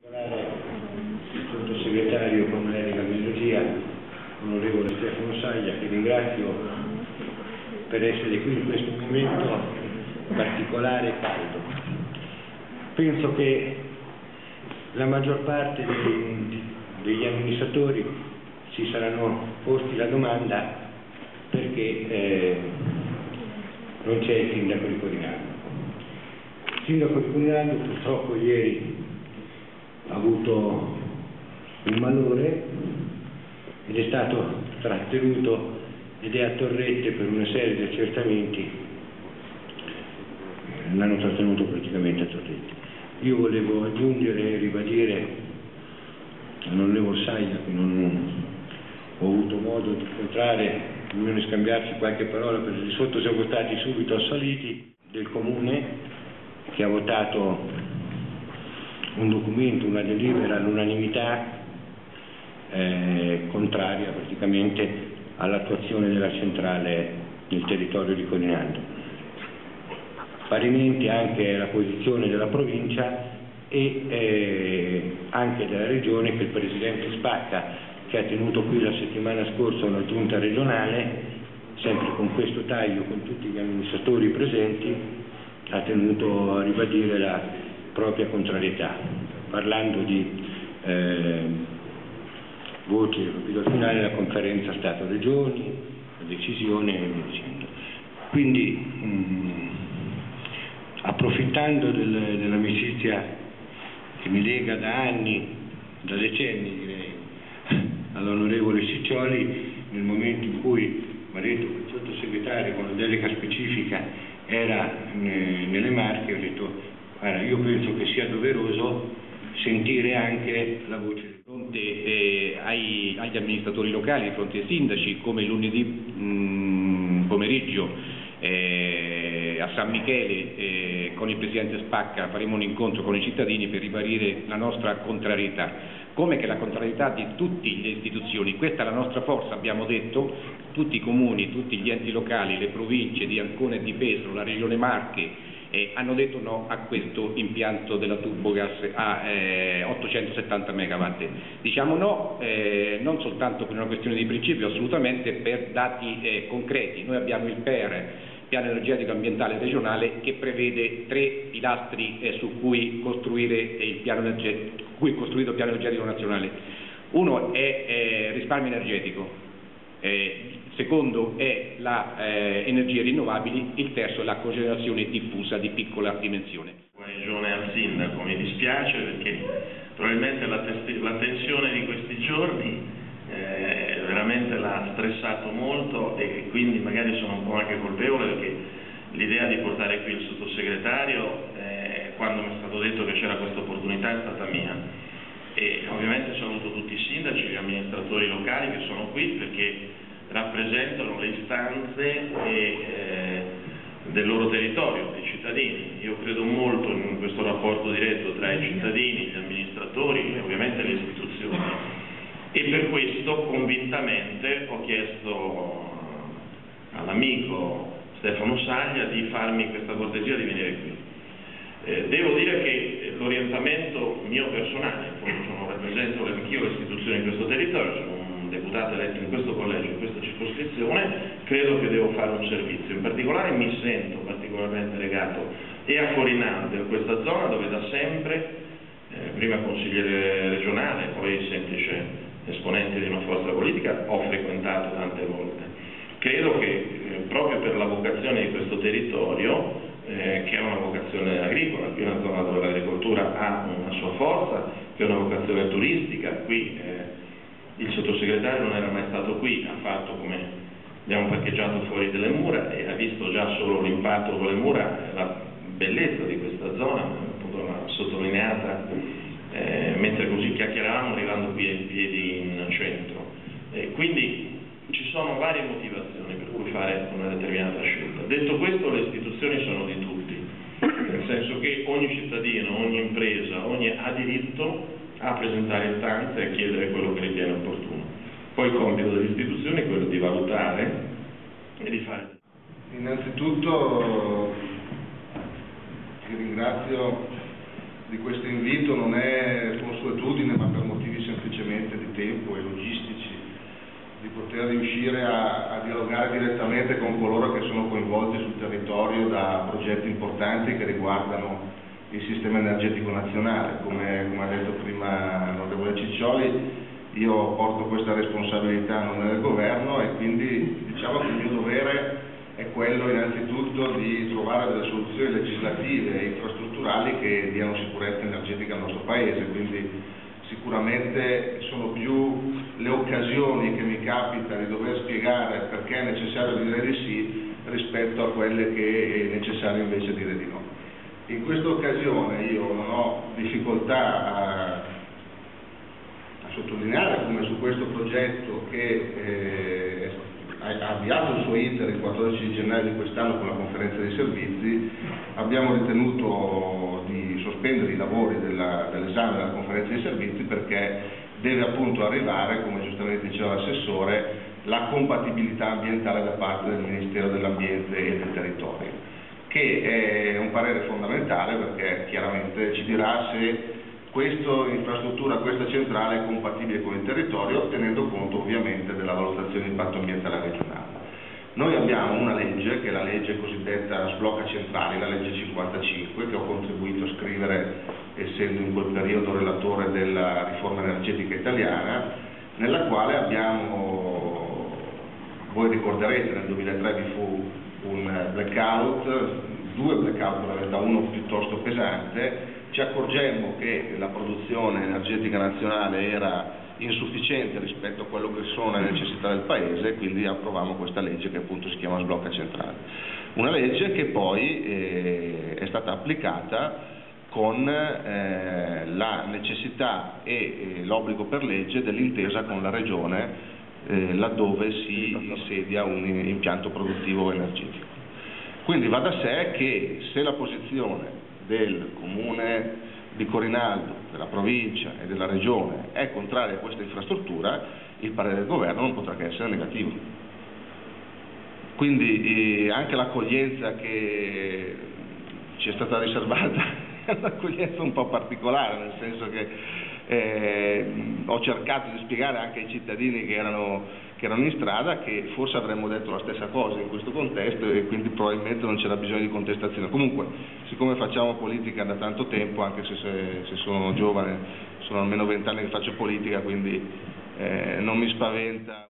Il sottosegretario Comunale di Energia, onorevole Stefano Saglia, che ringrazio per essere qui in questo momento particolare e caldo. Penso che la maggior parte degli amministratori si saranno posti la domanda perché non c'è il sindaco di Corinaldo. Il sindaco di Corinaldo purtroppo ieri ha avuto un malore ed è stato trattenuto ed è a Torrette per una serie di accertamenti. L'hanno trattenuto praticamente a Torrette. Io volevo aggiungere e ribadire all'onorevole Saglia, che non ho avuto modo di incontrare, di scambiarci qualche parola, perché di sotto siamo stati subito assaliti, del Comune, che ha votato un documento, una delibera all'unanimità contraria praticamente all'attuazione della centrale nel territorio di Corinaldo. Parimenti anche la posizione della provincia e anche della regione, che il presidente Spacca, che ha tenuto qui la settimana scorsa una giunta regionale, sempre con questo taglio, con tutti gli amministratori presenti, ha tenuto a ribadire la propria contrarietà, parlando di voce proprio al finale della conferenza Stato-Regioni, la decisione e via dicendo. Quindi approfittando dell'amicizia che mi lega da anni, da decenni direi, all'onorevole Ciccioli, nel momento in cui mi ha detto che il sottosegretario con la delega specifica era nelle Marche, ho detto: guarda, io penso che sia doveroso sentire anche la voce di fronte agli amministratori locali, di fronte ai sindaci, come lunedì pomeriggio a San Michele con il presidente Spacca faremo un incontro con i cittadini per ribadire la nostra contrarietà, come che la contrarietà di tutte le istituzioni. Questa è la nostra forza, abbiamo detto, tutti i comuni, tutti gli enti locali, le province di Ancona e di Pesaro, la regione Marche, hanno detto no a questo impianto della Turbogas a 870 megawatt. Diciamo no, non soltanto per una questione di principio, assolutamente per dati concreti. Noi abbiamo il PER, Piano Energetico Ambientale Regionale, che prevede 3 pilastri su cui costruire il piano energetico, cui è costruito il Piano Energetico Nazionale. Uno è risparmio energetico, secondo è la energie rinnovabili, il terzo è la cogenerazione diffusa di piccola dimensione. Guarnigione al sindaco, mi dispiace perché probabilmente la tensione di questi giorni veramente l'ha stressato molto e quindi magari sono un po' anche colpevole, perché l'idea di portare qui il sottosegretario quando mi è stato detto che c'era questa opportunità è stata mia, e ovviamente saluto tutti i sindaci, gli amministratori locali che sono qui perché rappresentano le istanze del loro territorio, dei cittadini. Io credo molto in questo rapporto diretto tra i cittadini, gli amministratori e ovviamente le istituzioni, e per questo convintamente ho chiesto all'amico Stefano Saglia di farmi questa cortesia di venire qui. Devo dire che l'orientamento mio personale, rappresento anch'io le istituzioni in questo territorio, sono un deputato eletto in questo collegio, in questa circoscrizione, credo che devo fare un servizio. In particolare mi sento particolarmente legato e a Corinaldo, in questa zona dove da sempre, prima consigliere regionale, poi semplice esponente di una forza politica, ho frequentato tante volte. Credo che proprio per la vocazione di questo territorio, che è una vocazione agricola, qui è una zona dove l'agricoltura ha una sua forza, che è una vocazione turistica, qui il sottosegretario non era mai stato qui, ha fatto come abbiamo parcheggiato fuori delle mura e ha visto già solo l'impatto con le mura, la bellezza di questa zona, appunto l'ha sottolineata mentre così chiacchieravamo arrivando qui ai piedi in centro. Quindi ci sono varie motivazioni per cui fare una determinata scelta. Detto questo, le istituzioni sono di tutti, nel senso che ogni cittadino, ogni impresa, ha diritto a presentare istanze e a chiedere quello che ritiene opportuno. Poi il compito delle istituzioni è quello di valutare e di fare. Innanzitutto ti ringrazio di questo invito, non è consueto consuetudine, ma per motivi semplicemente di tempo e logistici, di poter riuscire a dialogare direttamente con coloro che sono coinvolti sul territorio da progetti importanti che riguardano il sistema energetico nazionale. Come ha detto prima l'onorevole Ciccioli, io porto questa responsabilità a nome del governo e quindi diciamo che il mio dovere è quello innanzitutto di trovare delle soluzioni legislative e infrastrutturali che diano sicurezza energetica al nostro Paese, quindi sicuramente sono più le occasioni che mi capita di dover spiegare perché è necessario dire di sì rispetto a quelle che è necessario invece dire di no. In questa occasione io non ho difficoltà a sottolineare come su questo progetto che ha avviato il suo iter il 14 gennaio di quest'anno con la conferenza dei servizi, abbiamo ritenuto di sospendere i lavori dell'esame della conferenza dei servizi perché deve appunto arrivare, come giustamente diceva l'assessore, la compatibilità ambientale da parte del Ministero dell'Ambiente e del Territorio, che è un parere fondamentale perché chiaramente ci dirà se questa infrastruttura, questa centrale è compatibile con il territorio, tenendo conto ovviamente della valutazione di impatto ambientale regionale. Noi abbiamo una legge, che è la legge cosiddetta sblocca centrali, la legge 55, che ho contribuito a scrivere essendo in quel periodo relatore della riforma energetica italiana, nella quale abbiamo, voi ricorderete, nel 2003 vi fu un blackout, due blackout in realtà, uno piuttosto pesante. Ci accorgemmo che la produzione energetica nazionale era insufficiente rispetto a quello che sono le necessità del Paese, quindi approvammo questa legge che appunto si chiama sblocca centrale. Una legge che poi è stata applicata con la necessità e l'obbligo per legge dell'intesa con la Regione laddove si insedia un impianto produttivo energetico. Quindi va da sé che se la posizione del Comune di Corinaldo, della provincia e della Regione è contraria a questa infrastruttura, il parere del governo non potrà che essere negativo. Quindi anche l'accoglienza che ci è stata riservata è un'accoglienza un po' particolare, nel senso che ho cercato di spiegare anche ai cittadini che erano in strada che forse avremmo detto la stessa cosa in questo contesto e quindi probabilmente non c'era bisogno di contestazione. Comunque, siccome facciamo politica da tanto tempo, anche se sono giovane, sono almeno 20 anni che faccio politica, quindi non mi spaventa.